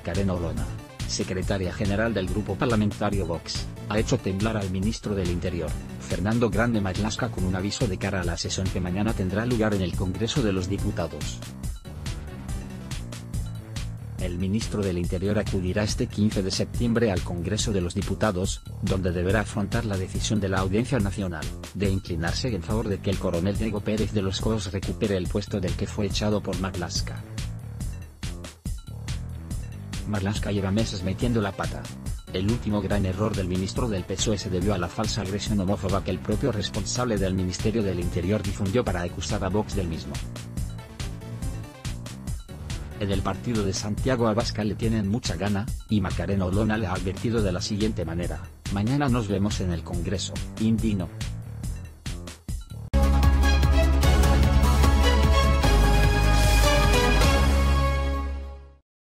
Macarena Olona, secretaria general del grupo parlamentario Vox, ha hecho temblar al ministro del Interior, Fernando Grande Marlaska, con un aviso de cara a la sesión que mañana tendrá lugar en el Congreso de los Diputados. El ministro del Interior acudirá este 15 de septiembre al Congreso de los Diputados, donde deberá afrontar la decisión de la Audiencia Nacional, de inclinarse en favor de que el coronel Diego Pérez de los Cobos recupere el puesto del que fue echado por Marlaska. Marlaska lleva meses metiendo la pata. El último gran error del ministro del PSOE se debió a la falsa agresión homófoba que el propio responsable del Ministerio del Interior difundió para acusar a Vox del mismo. En el partido de Santiago Abascal le tienen mucha gana, y Macarena Olona le ha advertido de la siguiente manera: mañana nos vemos en el Congreso, indigno.